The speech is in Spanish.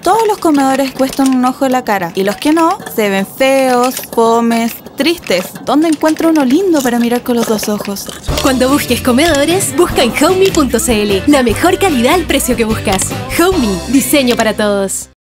Todos los comedores cuestan un ojo de la cara y los que no se ven feos, fomes, tristes. ¿Dónde encuentro uno lindo para mirar con los dos ojos? Cuando busques comedores, busca en Homey.cl. La mejor calidad al precio que buscas. Homey, diseño para todos.